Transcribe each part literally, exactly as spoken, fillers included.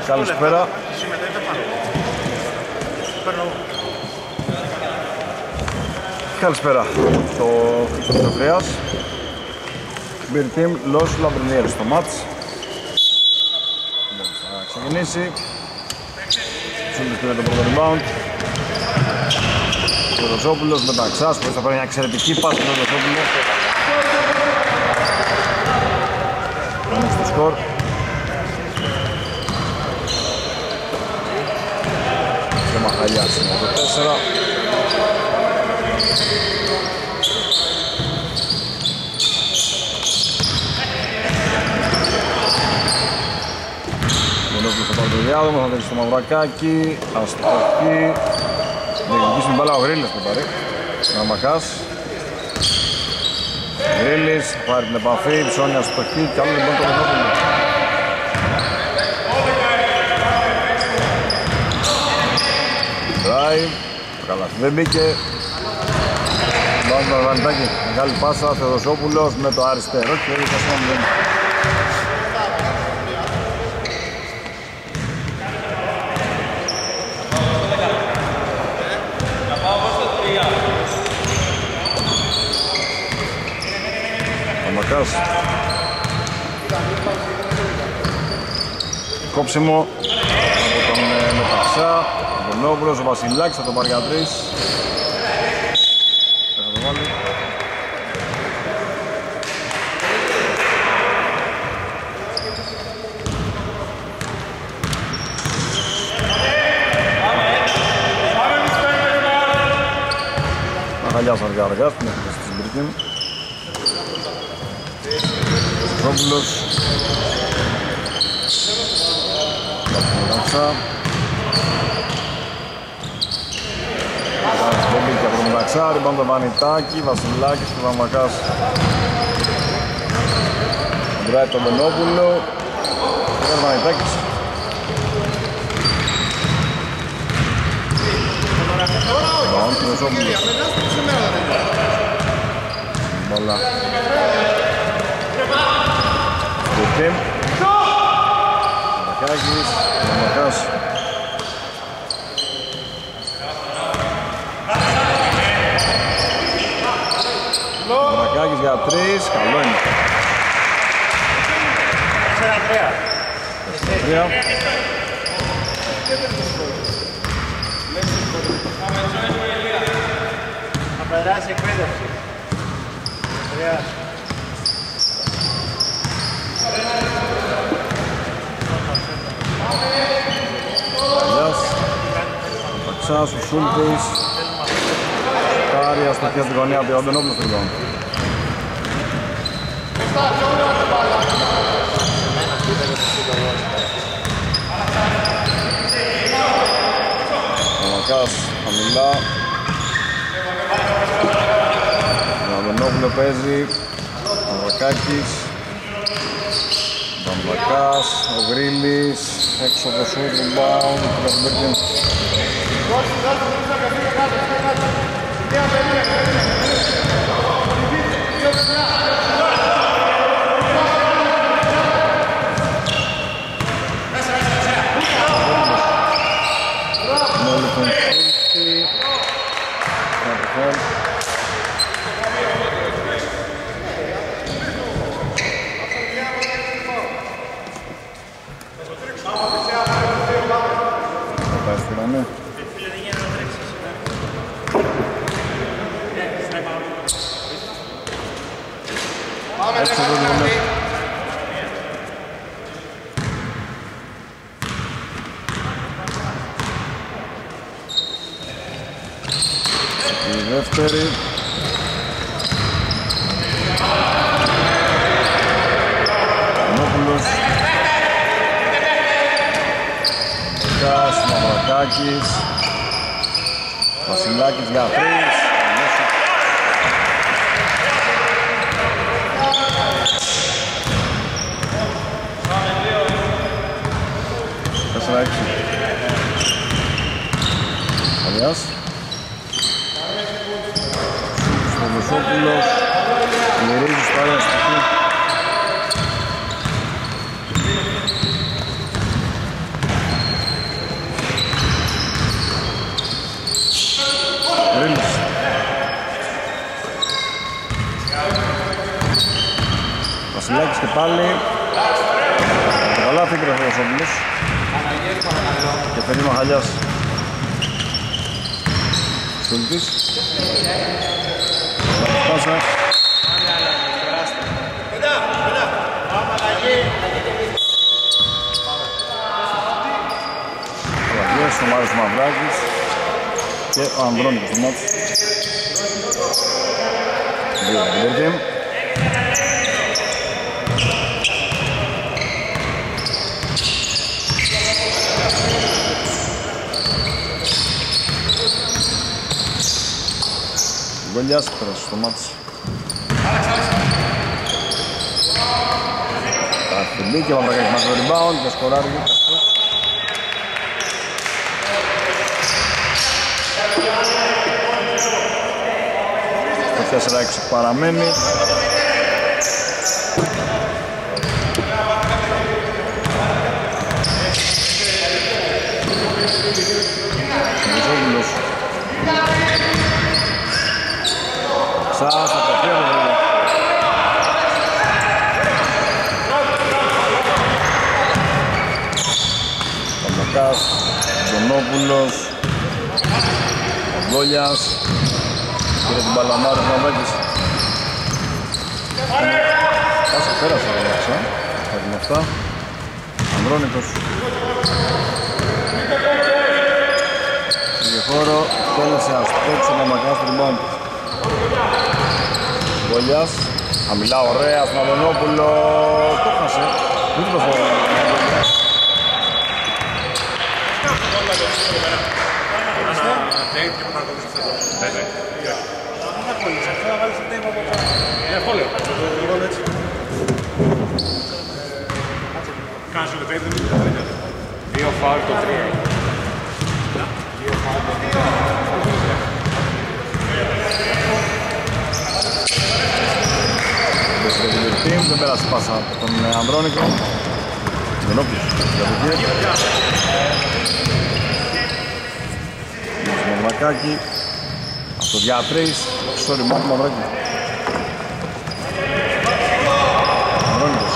Καλησπέρα. Καλησπέρα. Το Χρυστοφρέας Beer Team Los Labriniers στο μάτς. Θα ξεκινήσει. Σούλτης πήρε το πρώτο rebound. Ο Ρωσόπουλος με τα Ξάς που θα πάρει μια εξαιρετική πάση του Ρωσόπουλου. Πάμε στο σκορ. Και Μαχαλιάς είναι το τέσσερα. Μονόπουλος θα πάρει το διάδομο, θα δείξει το Μαυρακάκι. Αστοχή. Διεκδικήσει την μπάλα ο Γρίλης που πάρει. Ναμακάς. Γρίλης, πάρει την επαφή, ψώνια αστοχή και άλλο λοιπόν το Μονόπουλο. Drive, το καλάθι δεν μπήκε. Πάμε το Βανιτάκι, μεγάλη πάσα, Θεοδοσόπουλος με το αριστερό και έτσι θα σώμουν. Μακάς. Κόψιμο από τον Μεταξά, τον Νόβρος, ο Βασιλάκης θα τον πάρει για τρεις. Θα το βάλει. Μαχαλιάς αργά αργά, την έκθεση της Μπρικίν. Ρόπουλος. Βασιλάκησα. Μπέμπικ από τον Μεταξά, ριμπάν το Βανιτάκι, Βασιλάκης και Βαμβακάς. Ντράιβ τον Μπενόπουλο. Και τον Βανιτάκης. Ριμπάν του Μεσόπουλου. Μπάλα. Δευτέμ. Μαρακάκης, Μαρακάς. Μαρακάκης για τρεις, καλό είναι. τέσσερα τρία. Θα περάσει εκπαίδευση. Παξάς, ο Σούλτης. Κάρια στο χέρι στην γωνία από τον Μπενόπουλο στην γωνία. Ο Μακάς χαμηλά. Ο Μπενόπουλο παίζει. Ο Βακάκης. Ο Βακάς, ο Γρίλης. Έξω από το σούτ, rebound, του Κασμπέρκιν. Η δεύτερη. Ανόπουλος. Κάς, Μαυρακάκης. Βασιλάκης για τρεις. Τέσσερα έξι. Αλιάς. Στοδοσόπουλος. Μυρίζει στο άλλο στοιχείο. Βασιλάκης και πάλι. Καλά φύγει ο Θεοσόπουλος. Και φέρνει ο Μαχαλιάς. Σούλτης. Πάσα. Παλαγιές, ο Μάριος Μαυράκης και ο Ανδρώνικος στο μάτι. Δύο Βιλερτίν. Γκολιάς πέρασε στο μάτς. Ταφυλί και ο Μαυρακάκης μας το rebound και σκοράρει και αυτός. Το τέσσερα έξι παραμένει. Μιζόγλος. Σας αποφύγω βέβαια. Παπακάς, Ντονόπουλος, Αγκόλιας, πήρε την Παλαμάρη του Μαυράκης. Πάσα πέρασε ο Μαυράκης, θα την αυτά. Ανδρώνικος. Είχε χώρο, τέλεσε αστόξο ο Μαυράκης του rebound. Γκόλιας, χαμηλά ωραία στον Αδωνόπουλο, το χάσε, μην το φορώ. Δύο φάουλ το τρία. Δύο φάουλ το τρία. Δεν πέρασε πάσα από τον Ανδρώνικο. Γενόπλος. Στο Μαυρακάκι. Αυτό για τρεις. Στο ρημά του Μαυράκη. Ανδρώνικος.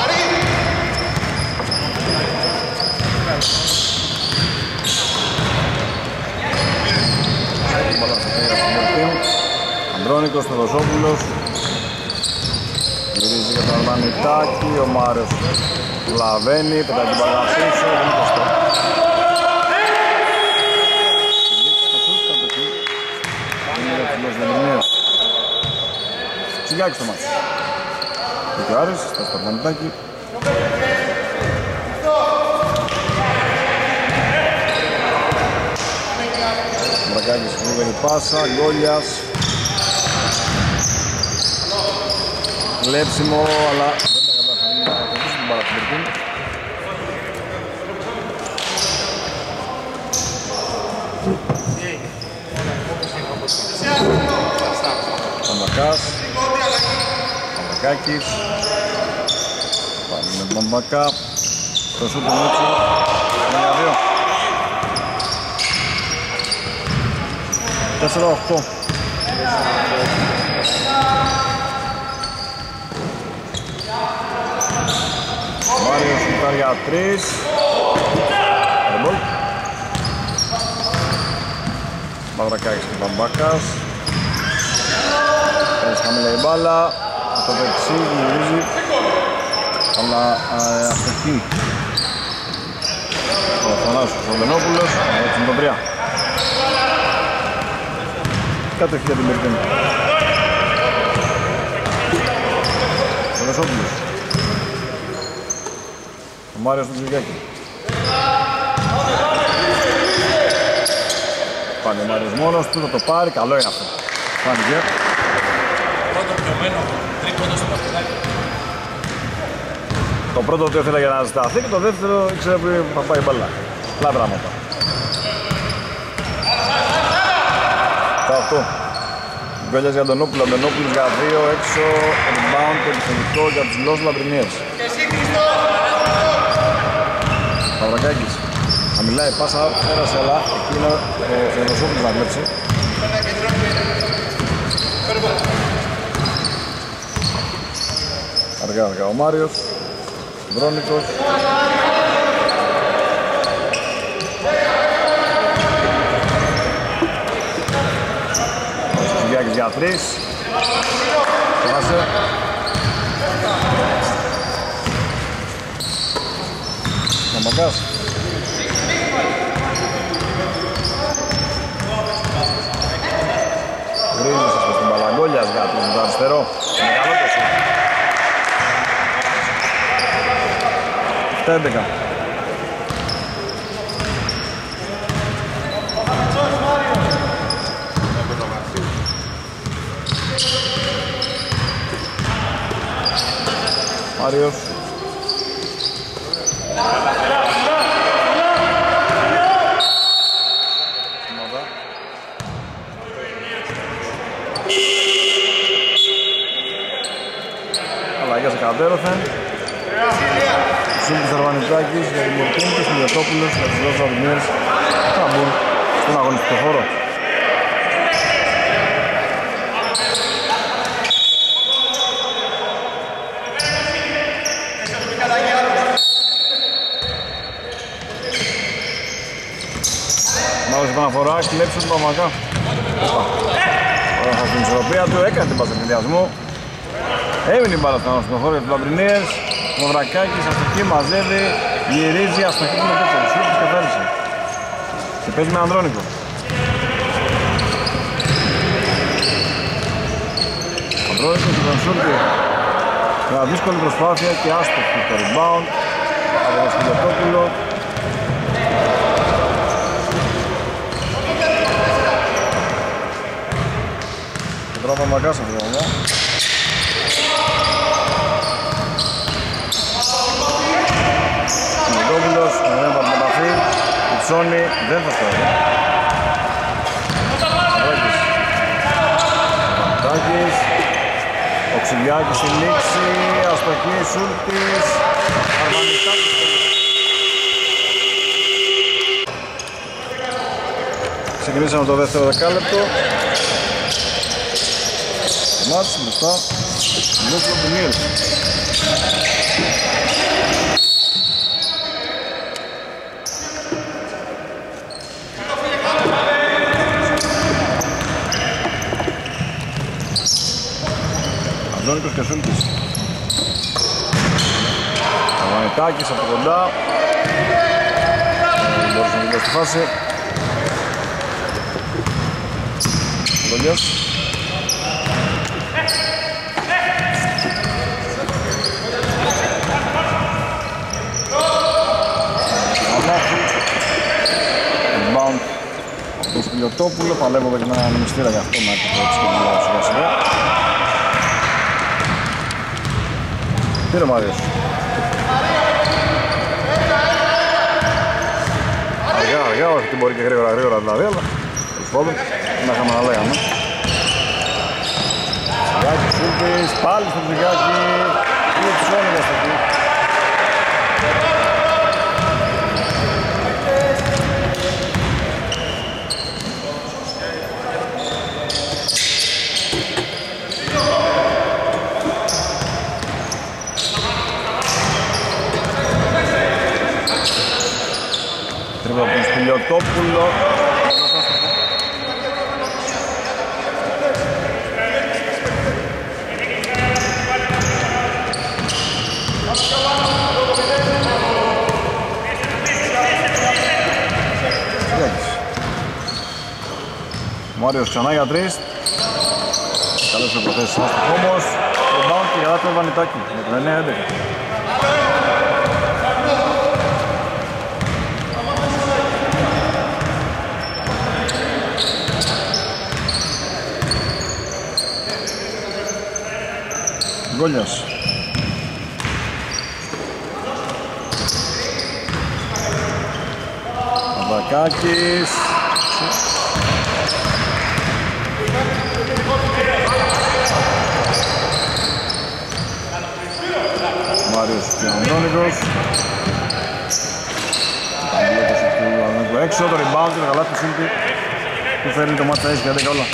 Ανδρώνικος, Θεοδοσόπουλος. Γυρίζει για τον Αρμανιτάκη, ο Μάριος βλαβαίνει, πετάει την μπάλα πίσω, δεν είναι κοστό. Είναι ευθυνός Λεμινίας. Τσιγιάκης το μάτι. Και ο Άρης, στο Αρμανιτάκη. Μρακάκης, γρήγορη πάσα, Γκόλιας. Κλέψιμο, αλλά δεν τα κατάφερε να κρατήσει την μπάλα του Μπερκίν. Παμπακάς, Παμπακάκης. Πάλι με τον Παμπακά. Το σουτ του Μίτσου. ένα δύο. τέσσερα οκτώ. Μάριος σουτάρει για τρεις. Ρεμπολ. Μαυρακάκης και Παμπάκας. Πέρασε χαμηλά η μπάλα. Από το δεξί γυρίζει. Αλλά αστοχή. Ο Θανάσιος ο Λενόπουλος. Έτσι με τον τρία. Κατοχή για την Μερκίνη. Ο Λεσόπουλος. Ο Μάριος του Τζιλιάκη. Πάνε ο Μάριος μόνος του, θα το πάρει, καλό είναι αυτό. Φάνηκε. Πρώτο πιωμένο, τρίποντο στο παστιδάκι. Το πρώτο το ήθελα για να σταθεί και το δεύτερο ήξερα που θα πάει μπαλά. Λά πράγματα. Τα αυτό. Γκόλιας για τον Όπουλο, τον Όπουλος για δύο, έξω, rebound και επιθετικό για τους Λος Λαμπρινιές. Παυρακάκης, χαμηλά η πάσα, πέρασε αλλά εκείνο ο Θεοδοσόπουλος να κλέψει. Αργά αργά ο Μάριος, Βρόνικος. Ο Συγιάκης για τρεις. Κράσε. Μαμπακάς. Βρίζεις στην Παλαγκόλιας για το αριστερό. Είναι καλό το σου. έντεκα. Μάριος. Αλλαγές εκατέρωθεν. Σούλτης Αρβανιτάκης για την Μορτίνκης, Μιλιοτόπουλος για τους δύο Βαδιμίρες θα μπουν στον αγωνιστικό χώρο. Μάλλον επαναφορά, κλέψε τον Παμακά. Ωραία, στην ισορροπία του έκανε την πάσα συνδυασμού. Έμεινε η μπάλα στον χώρο για τους Λαμπρινίες. Ο Βρακάκης αστοχή, μαζεύει, γυρίζει, αστοχή με τέτοιο. Σούλτης καθάρισε. Και παίζει με Ανδρώνικο. Ανδρώνικος και τον Σούλτη. Μια δύσκολη προσπάθεια και άστοχη το rebound. Από τον Σπιλιοτόπουλο. Και τώρα Παμακάς αυτό το moment. Μοντόπουλος, δεν έπρεπε την επαφή, η Τσόνη δεν θα φτάσει. Βαντάκης, ο Ξυλιάκης στη λήξη, αστοχή, Σούλτης, Αρβανιτάκης. Ξεκινήσαμε το δεύτερο δεκάλεπτο. Μάτς μπροστά, Λούκο Μπινίρ. Αντώνικος και Σούλτης. Αρβανιτάκης από κοντά. Δεν μπορούσε να βγει στη φάση. Γολιός. Rebound του Σπιλιοτόπουλο. Παλεύω για ένα νομιστήρα για αυτό να έχει το έτσι και μιλάω σιγά σιγά. Πήρε ο Μάριος. Αργά, αργά, όχι τι μπορεί και γρήγορα, γρήγορα δηλαδή, αλλά τέλος πάντων, να είχαμε να λέγαμε. Σιγάκι, Σούλτης, πάλι στο Σιγάκι, είναι τους όνειδες εκεί. Τρίπλα από τον Σπιλιοτόπουλο. Μάριος ξανά για τρεις. Καλές οι προθέσεις άστοχο όμως. Rebound και για το Βανιτάκη με το εννέα έντεκα. Γκόλιας. Παπακάκης. Μάριος και ο Αντώνικος. Αντώνικος του έξω, το rebound και το καλάθι του Σούλτη που φέρνει το μάτσα έτσι και έντεκα όλα.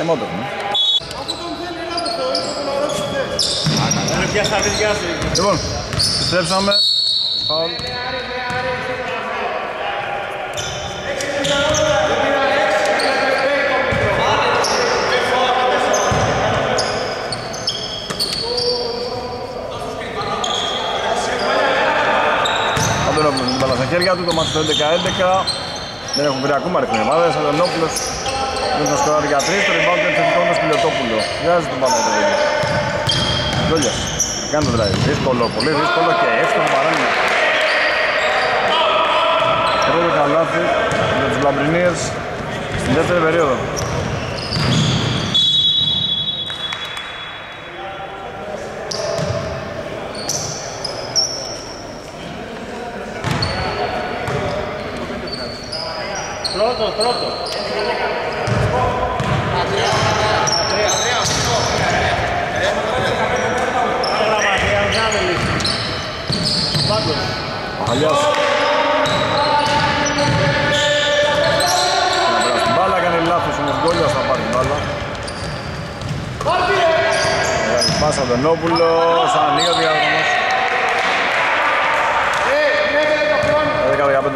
Time out έχουμε. Λοιπόν, επιστρέψαμε. Φάουλ. Αντωνόπουλος με την μπάλα στα χέρια του, το μάτι στο έντεκα έντεκα. Δεν έχουν βρει ακόμα ρεκνή ομάδες. Αντωνόπουλος δεν θα σκοράρει για τρεις, το rebound είναι θετικό με Σπηλιοτόπουλο. Βγάζει τον μπάλα το video. Γκόλιας, κάνει το drive. Δύσκολο, πολύ δύσκολο και εύστοχο παράλληλα. Πρώτο καλάθι για τους Λαμπρινίες στην δεύτερη περίοδο. Πρώτο, πρώτο. Αλλιώς να περάσει την μπάλα, κάνει λάθος όμως Γκόλιας, θα πάρει την μπάλα. Μεγάλη πάσα Αντωνόπουλος, ανοίγει ο διάδρομος. δέκα δεκαπέντε.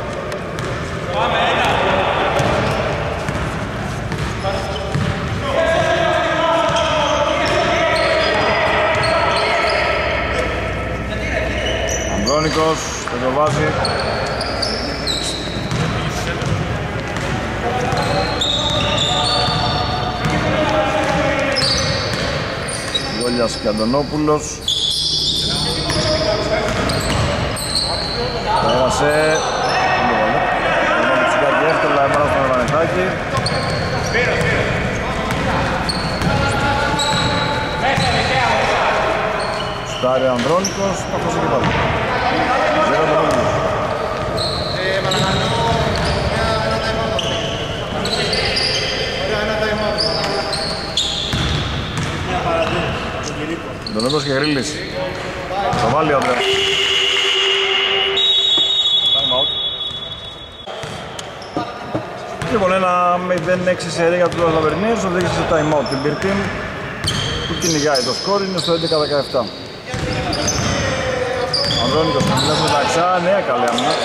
Ανδρώνικος, θα το βάζει. Γκόλιας και Αντωνόπουλος. Πέρασε. Ονόμου Τσικάκη εύκολα, έμανα στον Ορβανετάκη. Στάρει Ανδρώνικος, θα χώσει και πάλι. Ζέρο Αντωνόπουλος. Αντωνόπουλος και Γρίλης. Το βάλει ο Ανδρέας. Time out. Λοιπόν, ένα μηδέν έξι σερί για τους Λαμπρινίες, οδήγησε σε time out την Beer Team που κυνηγάει το σκορ, είναι στο έντεκα δεκαεπτά. Ανδρώνικος, μιλάς με ταξά, νέα καλή άμυνα.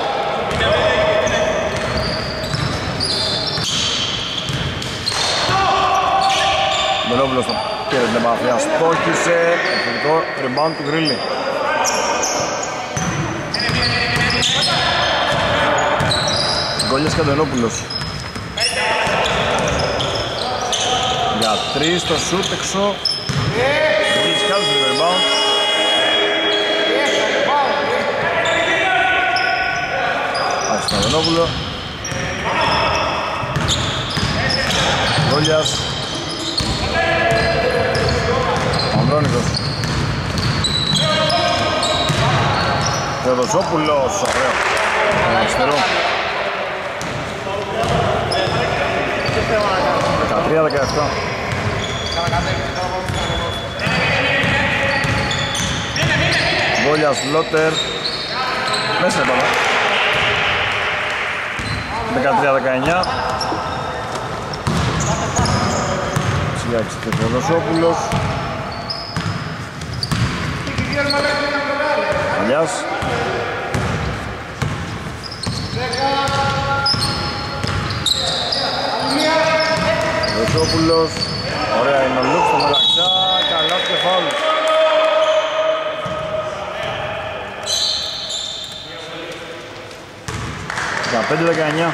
Μπελόπουλος το πήρε την επαφή, αστόχησε, επιθετικό rebound του Γκρίλη. Γκόλιας και Αντωνόπουλος. Για τρεις το σουτ έξω. Γκρίλης κάνει το rebound. Άρχισε τον Αντωνόπουλο. Γκόλιας. Ανδρώνικος. Θεοδοσόπουλος, ωραίο. Αριστερό. δεκατρία δεκαεπτά. Γκόλιας, Λότερ. Μέσα είπαμε. δεκατρία δεκαεννιά. Τσιάκης και Θεοδοσόπουλος. Αλλιάς. Θεοδοσόπουλος. Ωραία είναι ο Λουκ στο μεταξά. Καλά και φάουλ. δεκαπέντε δεκαεννιά.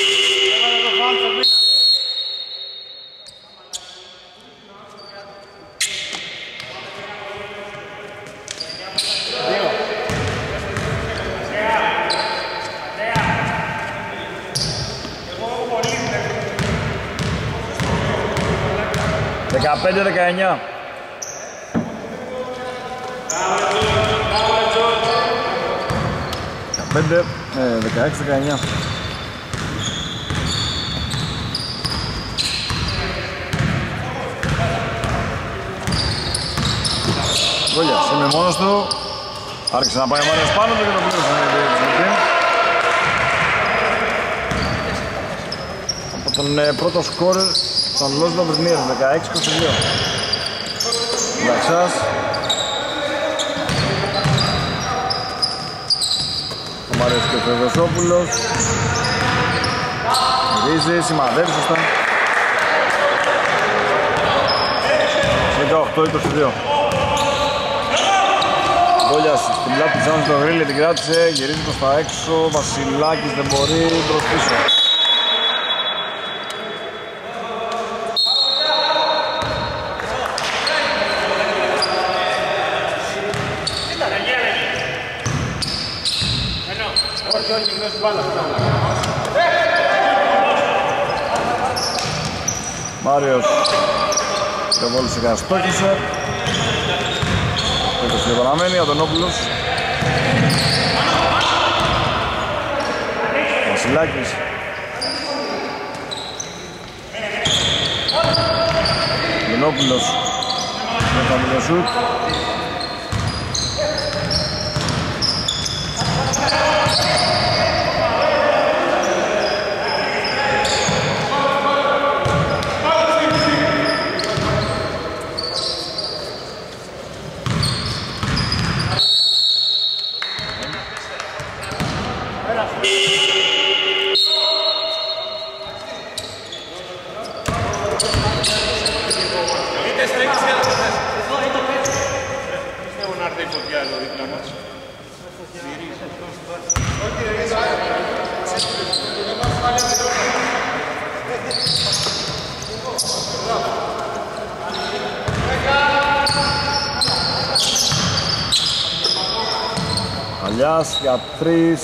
δεκαπέντε δεκαεννιά. δεκαπέντε, δεκαέξι δεκαεννιά. Γκόλιας είναι μόνος του. Άρχισε να πάει ο Μάριος πάνω του και το πλήρωσε. Από τον ε, πρώτο σκόρερ Στον Λος Λομπρινίρος, δεκαέξι είκοσι δύο. Λαξάς. Ο Μάριος και ο Θεοδοσόπουλος. Ρίζη, σημαδεύει σωστά. δεκαοκτώ είκοσι δύο. Γκόλιας στην πλάτη της Άμμος, το Γρίλη την κράτησε, γυρίζει προς τα έξω, Βασιλάκης δεν μπορεί, προς πίσω. Μάριος το βόλησε και αστόχησε. είκοσι δύο παραμένει, Αντωνόπουλος. Βασιλάκης. Αντωνόπουλος με το αμυλιοσούτ. Αλιάς για τρεις.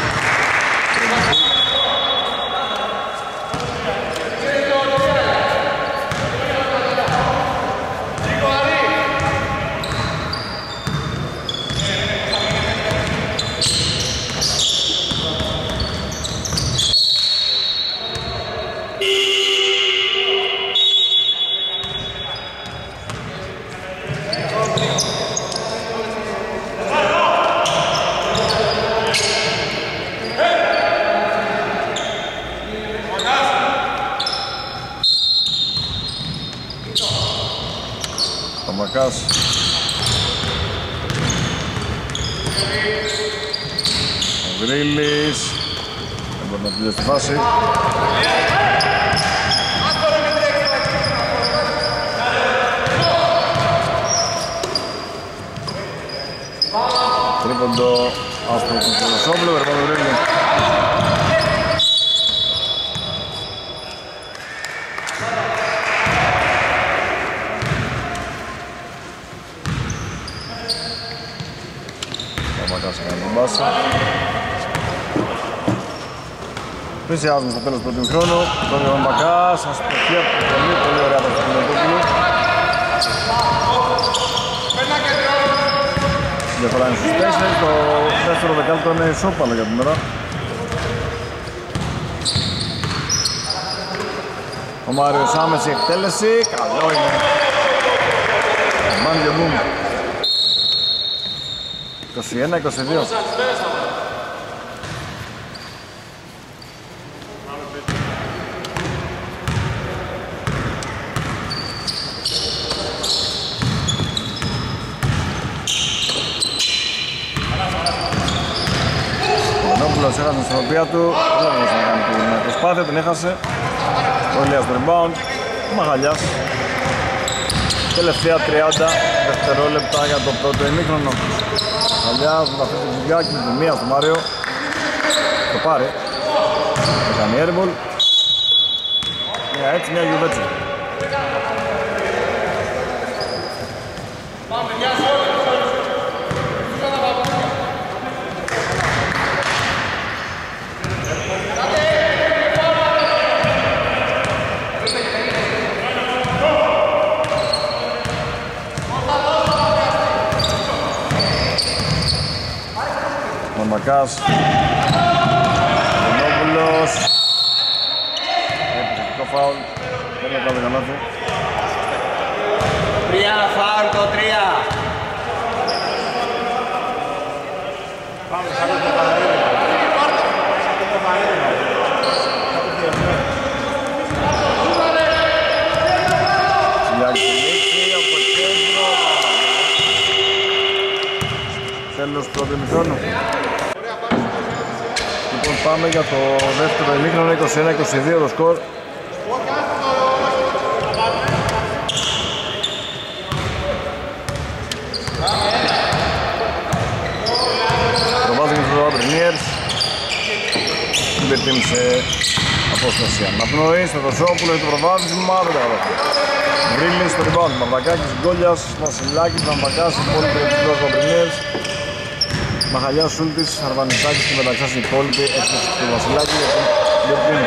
Μακάς. Ο Γκρίλης δεν μπορεί να τελειώσει τη φάση. Τρίποντο άστρο του Κολοσόπουλου, περπάτω Γκρίλη. Πλησιάζουμε στο τέλος του πρώτου χρόνου. Τον Ιωάννη Μπακάς, αστοχή από την πολύ, πολύ ωραία από τον Κολοσόπουλο. Διαφορά είναι στους τέσσερις, το δεύτερο δεκάλεπτο είναι ισόπαλο για την ώρα. Ο Μάριος άμεση εκτέλεση, καλό είναι. Μάνιο Μπουμ. είκοσι ένα είκοσι δύο. Έχασε την ισορροπία του, δεν μπορούσε να κάνει την προσπάθεια, την έχασε. Ο Ηλίας το rebound, ο Μαγαλιάς. Τελευταία τριάντα δευτερόλεπτα για το πρώτο ημίχρονο. Μαγαλιάς με τα αυτή τη δουλειά και με τη μία στο Μάριο. Το πάρει. Θα κάνει airball. Μια έτσι, μια γιουβέτσα. Μακάς, Βενόπουλος, επιθετικό φάουλ, δεν έκανε καλάθι. Τρία φάουλ το τρία. Πάμε σαν το παραδείγμα. Μαυρακάκης ελέγξει από το κέντρο. Τέλος του πρώτου ημιχρόνου. Λοιπόν, πάμε για το δεύτερο ημίχρονο, είκοσι ένα είκοσι δύο το σκορ. Προβάζει με το Αμπρινίερς. Υπερτίμησε απόσταση αναπνοής, το Δοσόπουλο για το προβάδισμα, δεν τα καταφέρει. Βρύλης στο rebound, Μαυρακάκης, Γκόλιας, Βασιλάκης, Βαμβακάς, υπόλοιποι επιπλός του Αμπρινίερς. Μαχαλιάς, Σούλτης, Αρβανιτάκης και Μεταξάς οι υπόλοιποι έξω του Βασιλάκη για τον Μπερτίνη.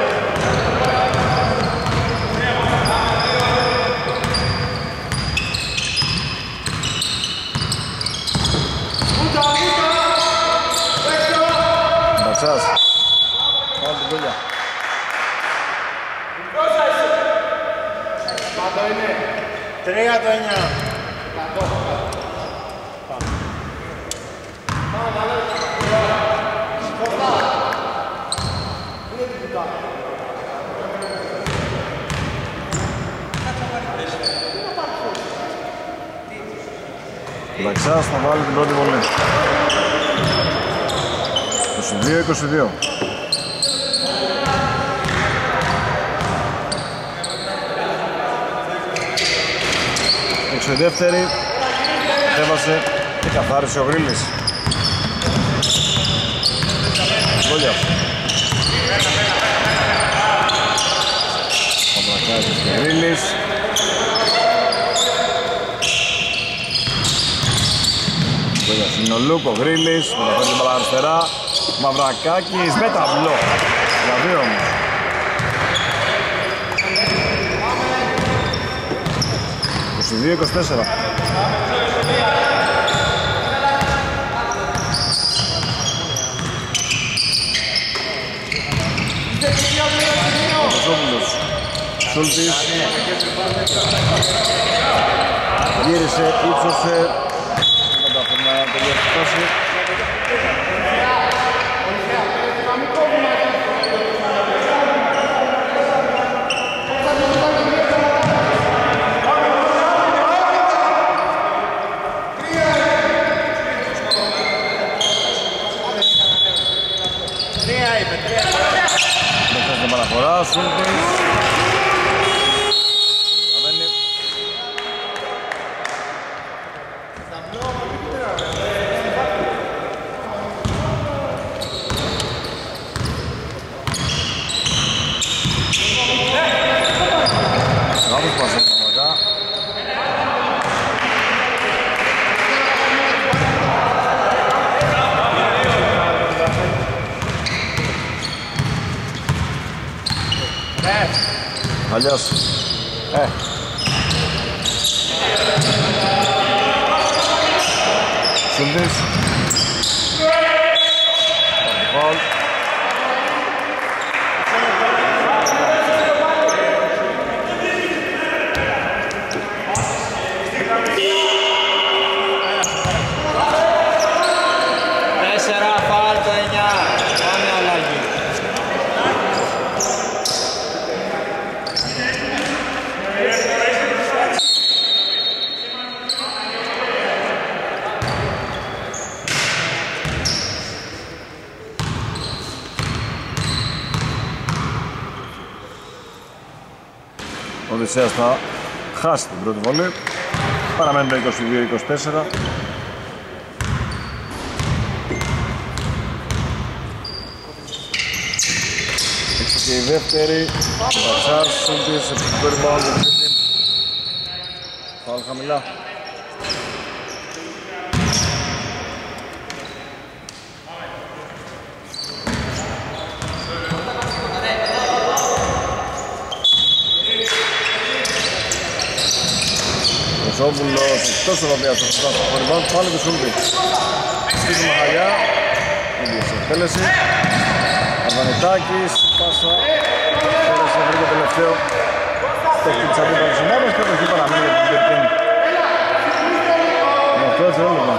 Μεταξάς. Πάμε την Γκόλια. τρία το εννιά. Μεταξάς θα βάλει την πρώτη βολή. είκοσι δύο είκοσι δύο. Έξω η δεύτερη, έβασε και καθάρισε ο Γρίλης. Γκόλιας. Παπλακάκης και Γρίλης. Γκόλιας είναι ο Λούκ, ο Γρίλης, μεταφέρει την μπάλα αριστερά. Μαυρακάκης με ταμπλό. Για δύο όμως. είκοσι δύο είκοσι τέσσερα. Κοσόπουλος. Σούλτης. Γύρισε, ύψωσε. Δεν καταφέρει να τελειώσει τη φάση. Παραφορά, Σούλτης. Λάβος πασέ πραγματικά. Αλλιώς, ε. Σούλτης. Φαουλ. Τέσσερα φάουλ το εννιά. Πάμε αλλαγή. Ο Οδυσσέας θα χάσει την πρώτη βολή. Παραμένει το είκοσι δύο είκοσι τέσσερα. Έξω και η δεύτερη. Βατσάς, Σούλτης, επιθυμικό rebound. Φάουλ χαμηλά. Κοσόπουλος, εκτός ο Βαμπιάς, θα φτάσει στο rebound, πάλι το Σούλτης. Στήχη Μαχαλιά, ίδιος εκτέλεση. Αρβανιτάκης, πάσα, τέλεσε βρει το τελευταίο. Τέχει της αντίπαλης ομάδας και το παραμένει για την Περτίνη. Με αυτό έτσι όλο.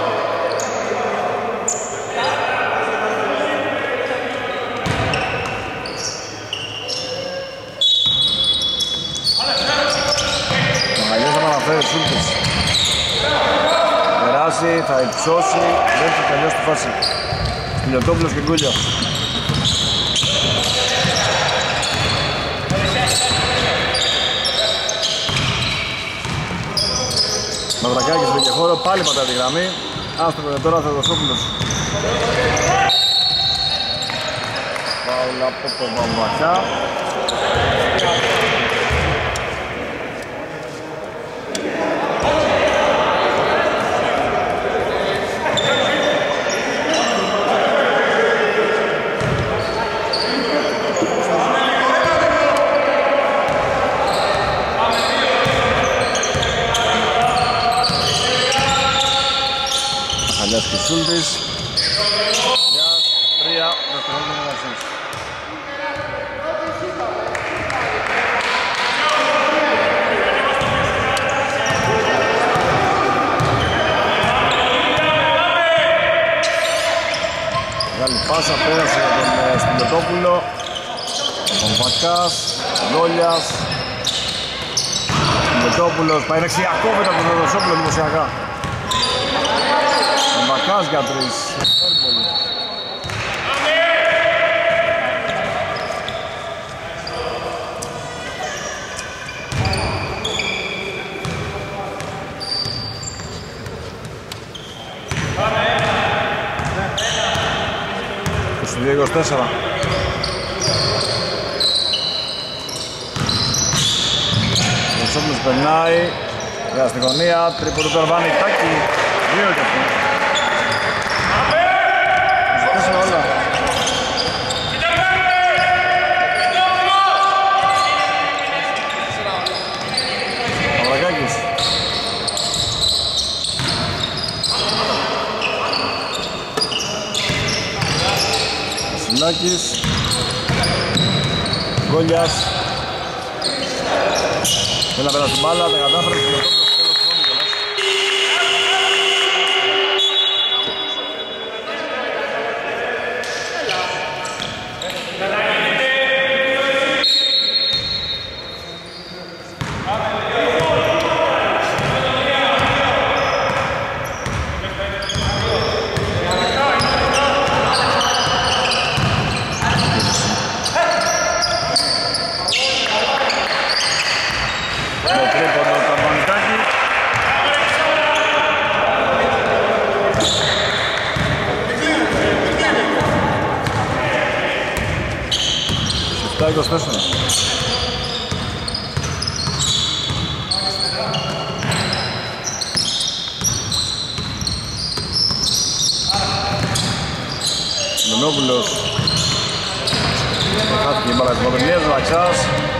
καταφέρει Σούλτης. Περάσει, θα υψώσει, δεν θα τελειώσει τη φάση. Λιωτόπουλος και Γκούλιο. Μαυρακάκης βρήκε χώρο, πάλι πατάει τη γραμμή. Άστροπε τώρα Θεοδοσόπουλος. Φάουλ από τον Βαμβακιά. Χαλιάς και Σούλτης. Για τρία δευτερόλεπτα μεταξύ. Μεγάλη πάσα, πέρασε για τον Σπιλιωτόπουλο. Τον Βακάς, Λόλιας. Σπιλιωτόπουλος, πάει δεξιά, κόβεται από τον Θεοδοσόπουλο δημοσιακά. Ο Βακάς για τρεις. είκοσι δύο είκοσι τέσσερα. Ο Σόμπλος περνάει για στη γωνία, τρίποντο του Αρβάνη, Τάκη, δύο και αυτό. Όλα. Παπαδάκης. Ασυλάκης. Γκόλιας. Θέλει να πέρασε την μπάλα, τα κατάφερε στο τέλος του χρόνου κιόλας. είκοσι τέσσερα. Μενόπουλος. Χάθηκε η μπάλα της Μοδρινίας, Βαξάς.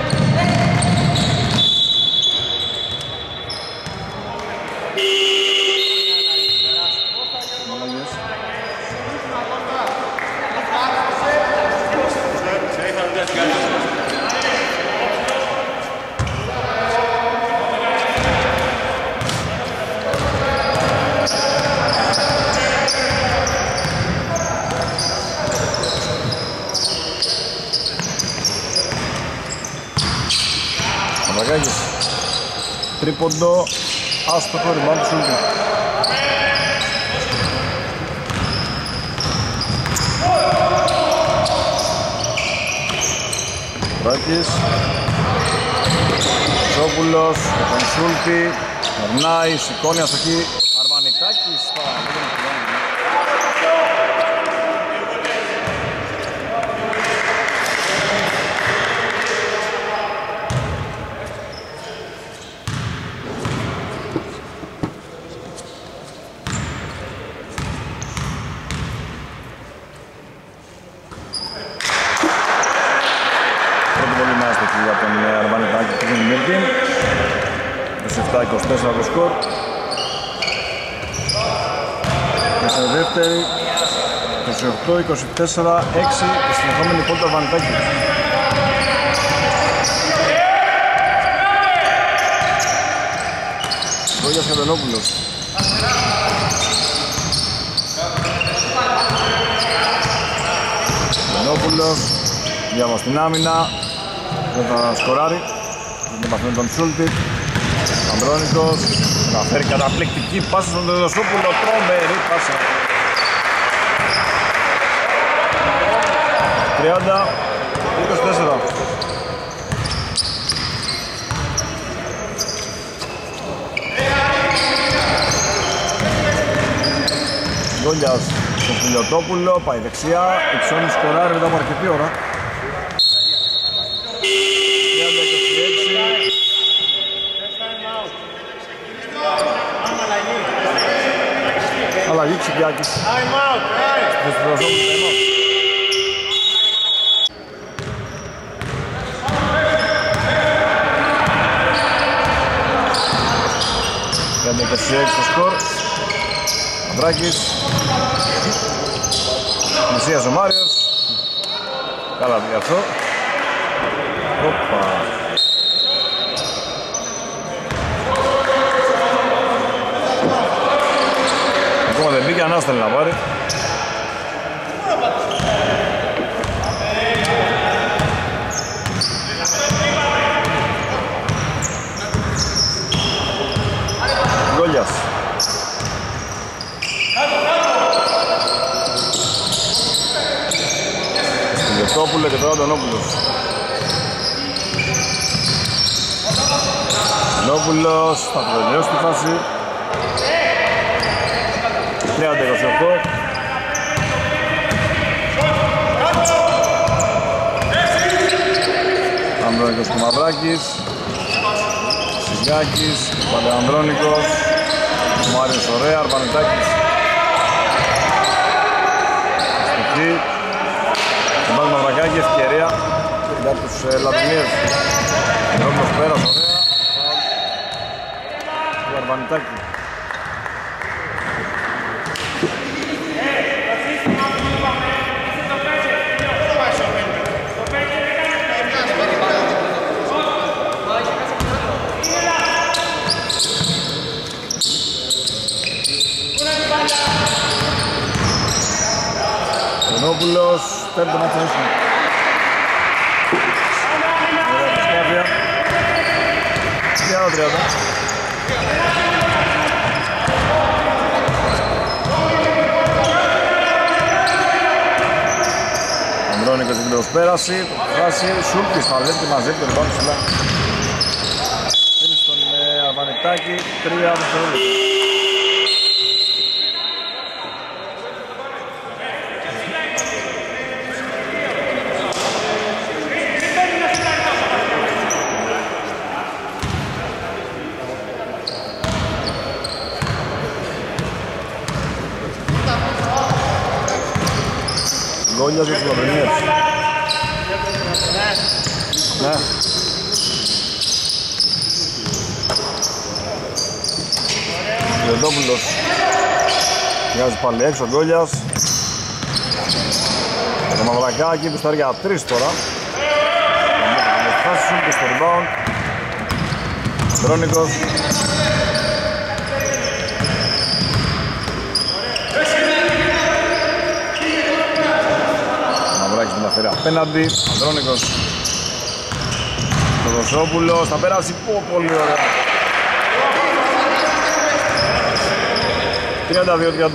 Τρίποντο, άστοχο, rebound του Σούλτη. Ράκης. Ζόπουλος, τον Σούλτη. Περνάει, σηκώνει αστοχή. Αρβανιτάκης. είκοσι επτά είκοσι τέσσερα το σκορ. Και σε δεύτερη είκοσι οκτώ είκοσι τέσσερα έξι και στην επόμενη πόρτα Βανιτάκη. Ρόγιας Κατελόπουλος. Κατελόπουλος διάβα στην άμυνα, δεν θα σκοράρει, δεν επαφή με τον Σούλτη. Ανδρώνικος να φέρει καταπληκτική πάσα στον Δεδοσόπουλο, τρομερή πάσα. τριάντα είκοσι τέσσερα. Γκόλιας στον Πουλιοτόπουλο, πάει δεξιά, υψώνει σκοράρει μετά από αρκετή ώρα. τριάντα είκοσι έξι. Αλλαγή Ξυγκιάκης. τριάντα είκοσι έξι το σκορ. Ανδράκης. Μεσσίας ο Μάριος. Καλά πήγε αυτό. Οπα. Ακόμα δεν μπήκε, ανάστελε να πάρει. Γκόλιας. Στυλιοτόπουλο και τώρα Αντωνόπουλος. Αντωνόπουλος θα προλειώσει τη φάση. τριάντα είκοσι οκτώ. Ανδρώνικος και Μαυράκης. Σιγκάκης, Παλαιανδρώνικος. Μάριος ωραία, Αρπανιτάκης. Στοιχή. Μπάλ Μαυρακάκη, ευκαιρία για τους ε, Λατινίες. Ρόμπος πέρας, ωραία. Του Αρπανιτάκη. Νόπουλος, πέμπτο μάτς έσου. Ωραία προσπάθεια. τριάντα τριάντα. Ανδρώνικος την προσπέραση, φάση, Σούλκης παλεύει και μαζεύει το ριμπάουντ ψηλά. Θέλει στον Αρβανιτάκη, τρία δευτερόλεπτα. Γκόλιας για τους Λαβρινίες. Ναι. Λεντόπουλος. Βγάζει πάλι έξω ο Γκόλιας. Το Μαυρακάκι που στάρει για τρεις τώρα. Θα χάσουν και στο rebound. Ανδρώνικος. Να φέρει απέναντι, Ανδρώνικος. Δοσόπουλος, θα περάσει πω, πολύ ωραία. τριάντα δύο τριάντα.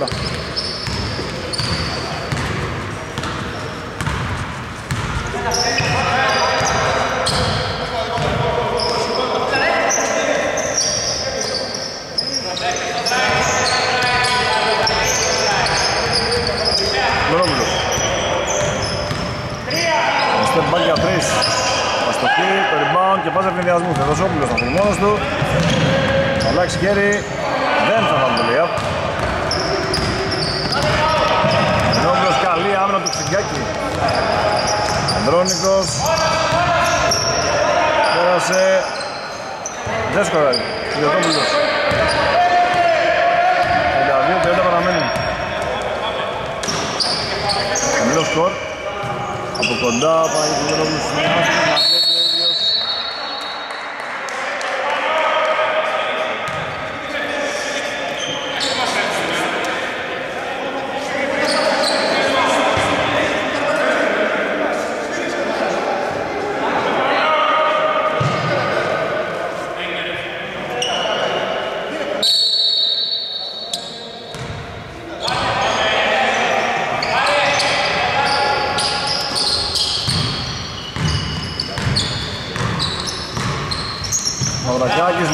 Μπάλ για τρεις. Αστοχή, το rebound και πάσα ευνηδιασμού. Θεοδοσόπουλος θα φύγει μόνος του. Θα αλλάξει χέρι. Δεν θα βάλει το lay-up. Θεοδοσόπουλος καλή άμυνα του Ξυγκάκη. Ανδρώνικος. Πέρασε. Δεν σκοράρει. Θεοδοσόπουλος. τριάντα δύο τριάντα παραμένει. Χαμηλό σκορ. Από κοντά πάει το δρόμο στην άσπρη, μαζεύει ο ίδιος.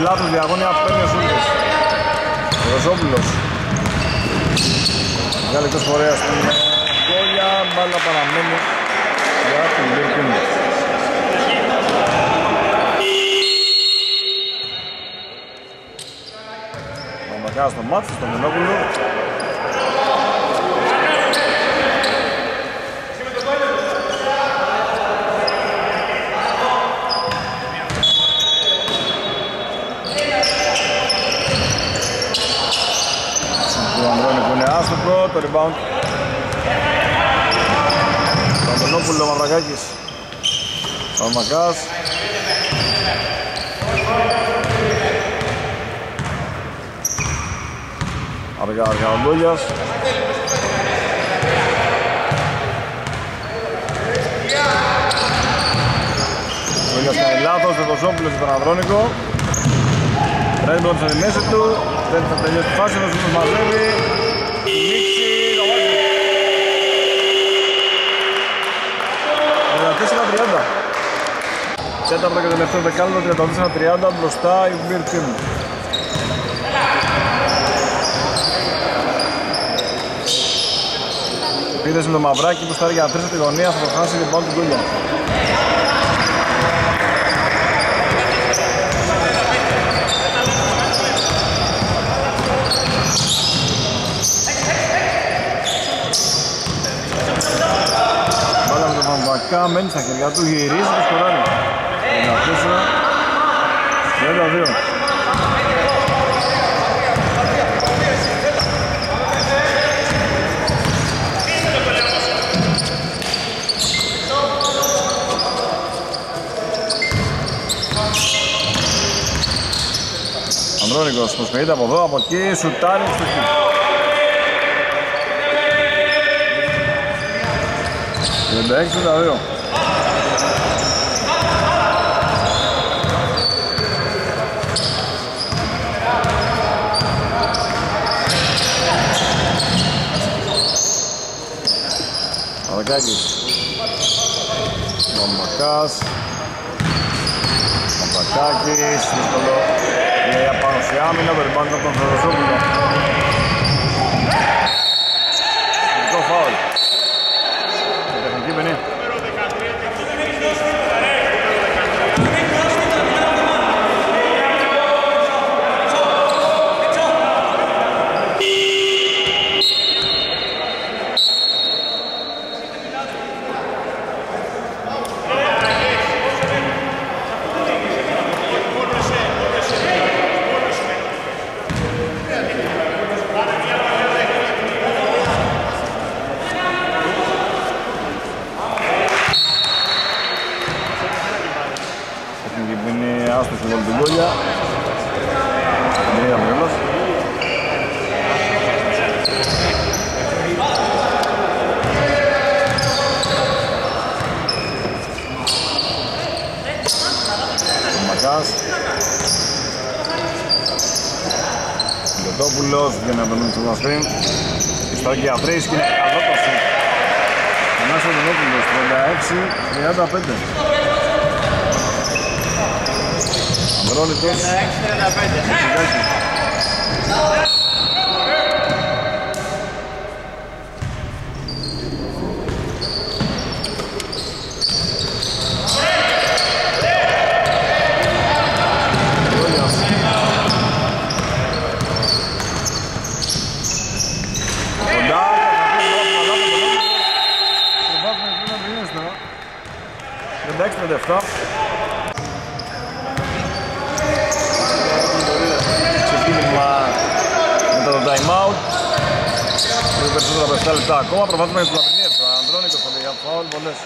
λάθος διαγώνια, παίρνει ο Σούλτης. Ο Ρωσόπουλος. Μεγάλη εκτός φορέας στην Γκόλια, μπάλα παραμένει για την Λίρκιν. Ο Μακάς στο μάτι, στον Μενόπουλο. Το rebound Παντονόπουλο, Μαυρακάκης, Παυμακάς, αργά αργά ο Ντόγιας, ο Ντόγιας κάνει λάθος, Δεδοσόπουλος στον Ανδρώνικο, Ρέντμπροντ στη μέση του, δεν θα τελειώσει τη φάση, ο Σούλτος μαζεύει. τέσσερα τριάντα. Τέταρτο και τελευταίο δεκάλεπτο, τριάντα τέσσερα τριάντα μπροστά η Beer Team. Επίδεση με το Μαυράκι που στάρει για τρεις στη γωνία, θα το χάσει και πάνω την Κούλια. Βακά μένει στα χέρια του, γυρίζει και σκοράρει. ενενήντα τέσσερα τριάντα δύο. Ανδρώνικος προσποιείται από εδώ, από εκεί, σουτάρει στο χέρι. τριάντα έξι τριάντα δύο. Μαυρακάκης, Μαμακάς, Μαυρακάκης, δύσκολο, λέει απάνω σε άμυνα, το rebound από τον Θεοδοσόπουλο. Τεχνικό φάουλ. Τεχνική ποινή. Άστοχη όλη την Κόλια. Μυρία Μυρίλος. Ο Μακάς. Λιωτόπουλος βγαίνει από τον Μίτσο Σκριν. Ιστορική για τρεις και είναι καλό το σουτ. Ανάσο Λιωτόπουλος τριάντα έξι τριάντα πέντε. Ανδρώνικος. τριάντα πέντε. τριάντα έξι τριάντα επτά. Ξεκίνημα μετά το time out. Λίγο περισσότερα από επτά λεπτά ακόμα. Προβάζουμε για τους Λαμπρινίες. Ο Ανδρώνικος θα λέει για φάουλ πολλές.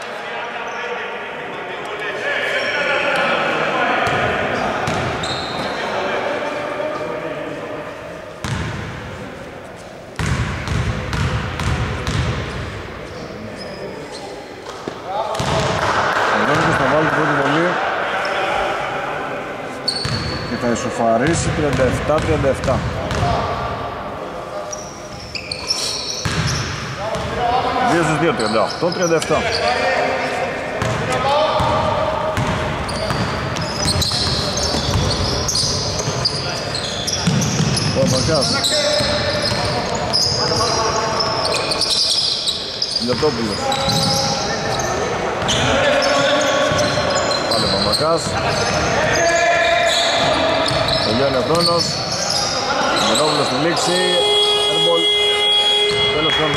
Θα ισοφαρίσει τριάντα επτά τριάντα επτά. δύο στους δύο, τριάντα οκτώ τριάντα επτά. Παπακάς. Λιωτόπουλος. Πάλι ο Παπακάς. Τελειώνει ο χρόνος. Λιωτόπουλος στη λήξη. Airball. Τέλος χρόνου.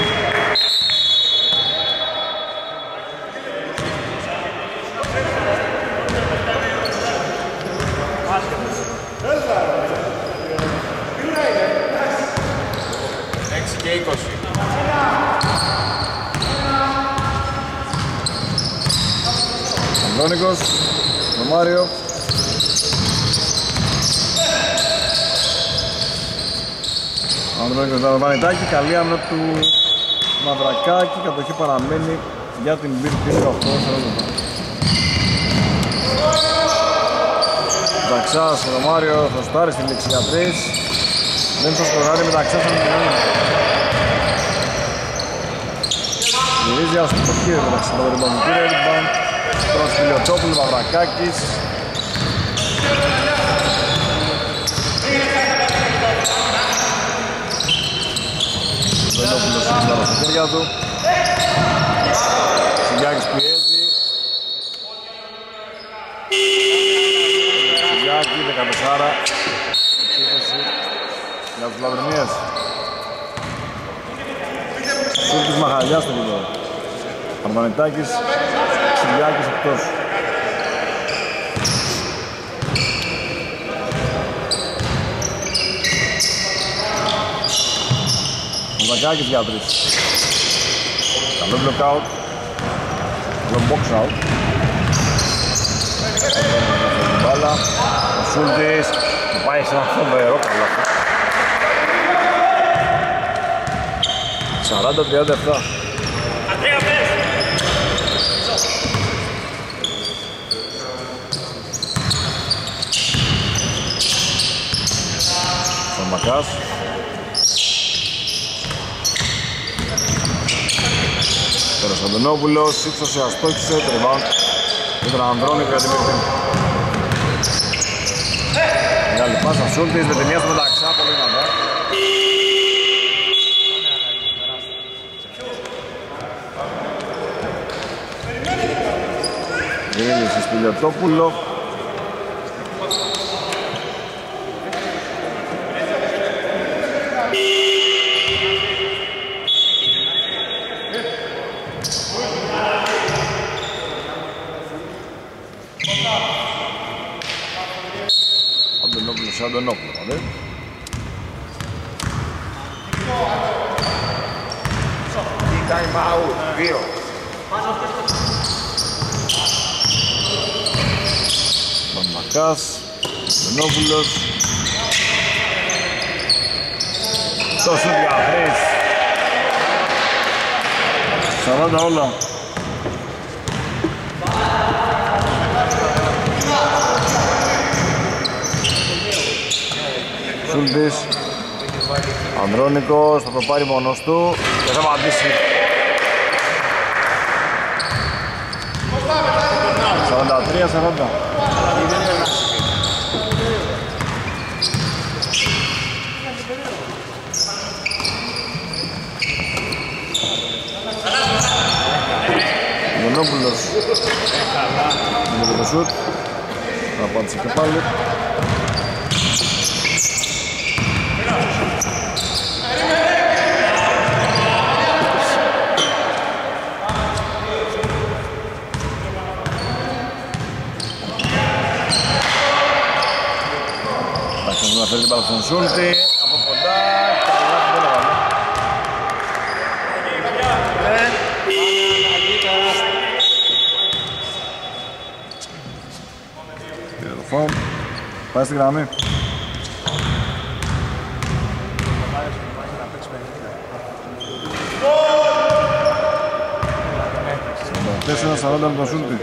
έξι και είκοσι. Ανδρώνικος, ο Μάριο. Ανδρώνικος με Βανιτάκη, καλή άμυνα του Μαυρακάκη, κατοχή παραμένει για την Μπίρ οκτώ σαράντα. Ταξάς, ο Μάριο θα στάρει στη λήξη για τρεις. Δεν θα σκοράρει με Ταξάς από την κοινωνία. Γυρίζει αστοχή μεταξύ των ρημπάνων του Ρέριμπαν. Τώρα Σπηλιοτόπουλου, Μαυρακάκης. Βελόπουλος είναι στα χέρια του. Σιγιάκης πιέζει. Σιγιάκη, δεκατέσσερα. Επίθεση για τους Λαβρινίες. Σούλτης Μαχαλιάς στο video. Αρμανιτάκης, Σιγιάκης εκτός. Μουδακάκης για τρεις. Καλό block out. Καλό box out. Μπάλα. Ο Σούλτης που πάει σε ένα φοβερό καλό. σαράντα τριάντα επτά. Σαμακάς. Τώρα Σαντονόπουλος, ύψωσε, αστόχησε, τριβάουν. Ήταν Ανδρώνικο για την Μυρτή. Μεγάλη πάσα, Σούλτης, με τη μία στο μεταξά, πολύ δυνατά. Γύρισε στη Λιωτόπουλο. Αντωνόπουλος, Αντωνόπουλο, δε. Time out, δύο. Μαμακάς, Αντωνόπουλος. Το σουτ για τρεις. σαράντα όλα. Σούλτης, Ανδρώνικος, θα το πάρει μόνος του και θα απαντήσει. σαράντα τρία σαράντα. Μονόπουλος με το σουτ, θα απάντησε και πάλι. Να φέρει την μπάλα στον Σούλτη, από κοντά, καλά δεν έβαλε. Πήρε το φάουλ, πάει στη γραμμή. σαράντα τέσσερα σαράντα με τον Σούλτη.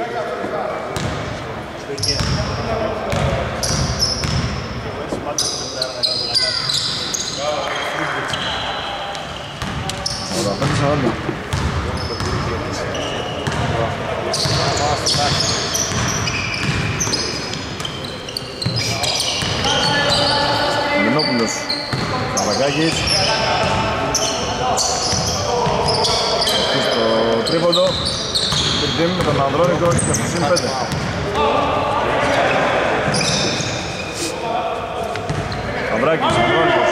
σαράντα πέντε σαράντα. Μινόπουλος. Μαυρακάκης. Στο τρίποντο. Τριπτήμ με τον Ανδρώνικο και στο συν πέντε. Μαυράκης, Ανδρώνικος.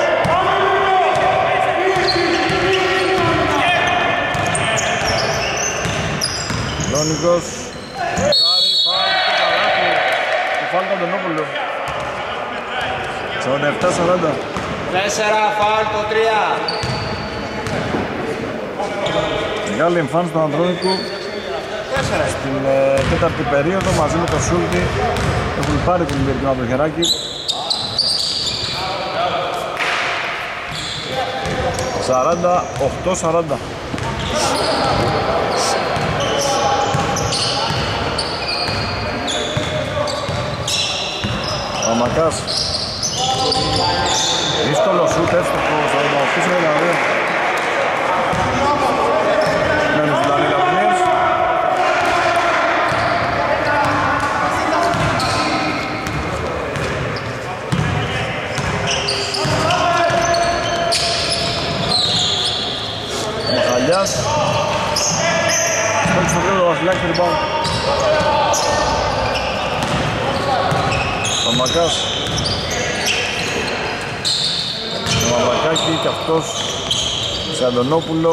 Ανδρώνικος. Κάρι, φάουλ και καλάθι. Το φάουλ του Αντωνόπουλου. σαράντα επτά σαράντα. Τέσσερα φάουλ το τρία. Μεγάλη εμφάνιση του Ανδρώνικου στην ε, τέταρτη περίοδο μαζί με τον Σούλτη. Έχουν πάρει την Ιμπηρικήνα από το χεράκι. σαράντα οκτώ σαράντα. Ο Μακάς. Δύσκολο σούτ, εύστοχο, σαράντα οκτώ σαράντα δύο. Μένουν στην Δανίλα Πλήρς. Ο Μαχαλιάς. Στόχι στο τρίτο, ο Βασιλάκης rebound. Ο Μακάς. Ο Μαυρακάκη και αυτός σε Αντωνόπουλο.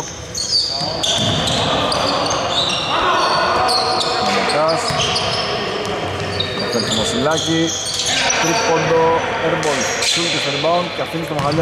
Ο Μακάς. Ο Βασιλάκη. Τρίποντο, airball. Σούλ και στο rebound και αφήνει στο Μαχαλιά.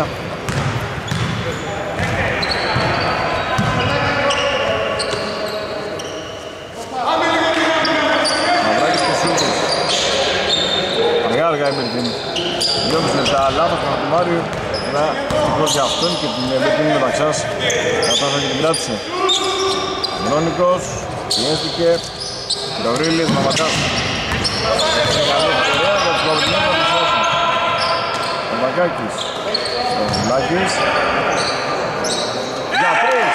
Μαυράκης και Σούλτης. Αργά αργά η Μπερτίνη. δυόμισι λεπτά λάθος από τον Μάριο. Να ευτυχώς για αυτόν και την Μπερτίνη Μεταξάς. Κατάφερε και την κράτησε. Βρόνικος, πιέστηκε. Γαβρίλης, Μαμακάς. Καλή ευκαιρία για τους Λαβρινούς να τους σώσουν. Μαμακάκης. Στραβουλάκης. Για τρεις.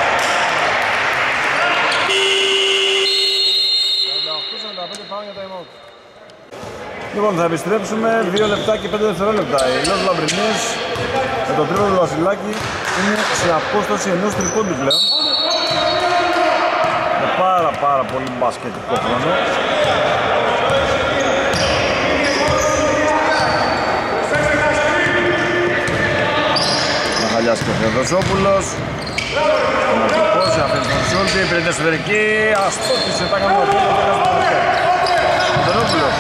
σαράντα οκτώ σαράντα πέντε πάμε για time out. Λοιπόν, θα επιστρέψουμε δύο λεπτά και πέντε δευτερόλεπτα. Οι Λος Λαμπρινές με το τρίποντο του Βασιλάκη είναι σε απόσταση ενός τριπώντου πλέον. Με πάρα πάρα πολύ μπασκετικό χρόνο. Μαχαλιάς και ο Θεοδοσόπουλος. Ο Μαρτυπός, αφήνει τον Σούλτη, πήρε εσωτερική, αστόχησε, τα έκανε ο Θεοδοσόπουλος.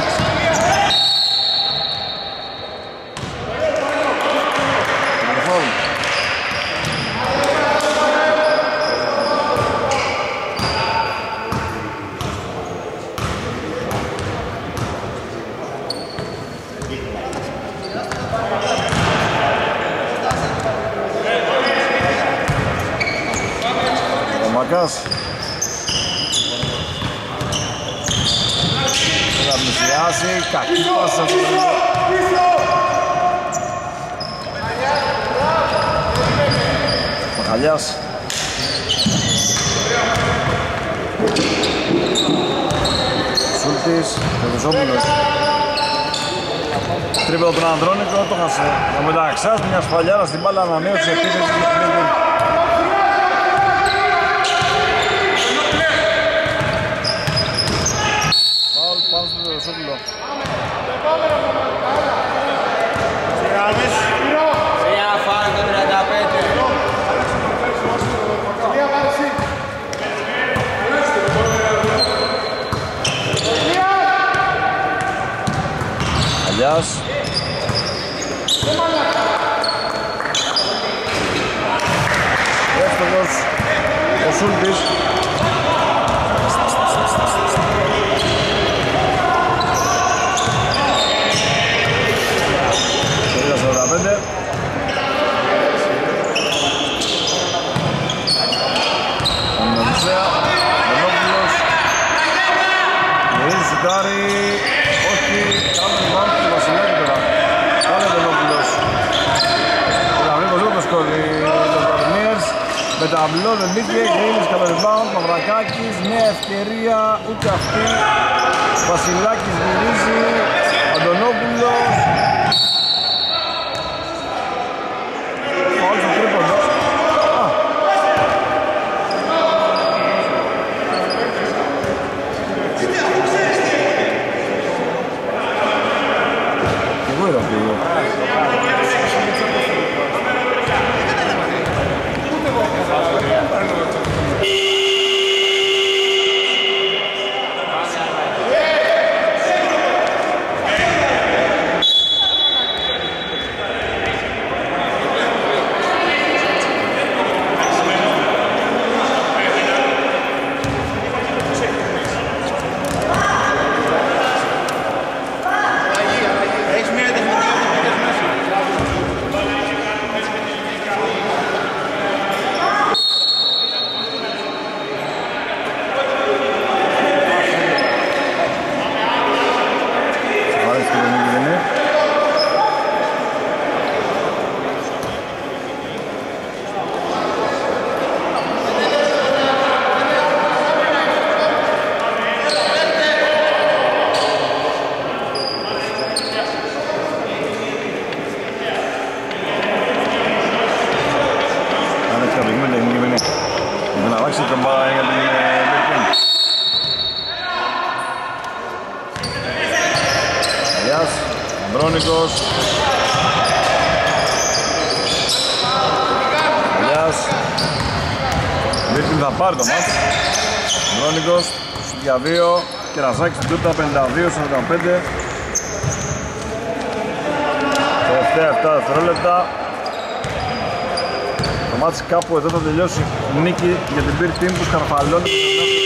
Μακάς. Θα πλησιάσει, κακή πάσα. Μαχαλιάς. Σούλτης, Θεοδοσόπουλος. Τρίπεδο τον Ανδρώνικο, το χασε. Ο Μεταξάς, μια σφαλιάρα στην μπάλα ανανέωση επίθεσης. Τρία φάουλ το τριάντα πέντε. Αλιάς. Εύστοχος ο Σούλτης. σαράντα πέντε. Αναλύσεα, Μενόπουλος. Μυρίζει σουτάρι. Όχι, κάνει το βάμπ του Βασιλάκη τώρα. Πάλι Μενόπουλος. Λαβρίκος ούτε σκόρει τον Καρνίερς. Με ταμπλό δεν μπήκε, Γκρίλης κατά rebound, Μαυρακάκης, νέα ευκαιρία, ούτε αυτή. Βασιλάκης μυρίζει, Αντωνόπουλος. Σκαπηγούμε τεχνική μηνύ. Για να αλλάξει τον μπάλα για την Μπερκίν. Αλιάς, Ανδρώνικος. Αλιάς. Μπερκίν θα πάρει το μάτς. Ανδρώνικος, για δύο. Κερασάκης στην τούτα, πενήντα δύο σαράντα πέντε. Τελευταία επτά δευτερόλεπτα. Το μάτς κάπου εδώ θα τελειώσει νίκη για την Beer Team που σκαρφαλώνει.